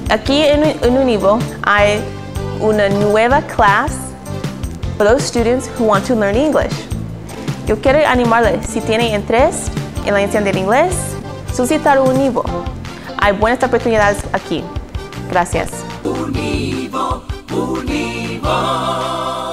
Aquí en Univo hay una nueva clase para los students who want to learn English. Yo quiero animarles, si tienen interés en la enseñanza de inglés, solicitar Univo. Hay buenas oportunidades aquí. Gracias. Univo, Univo.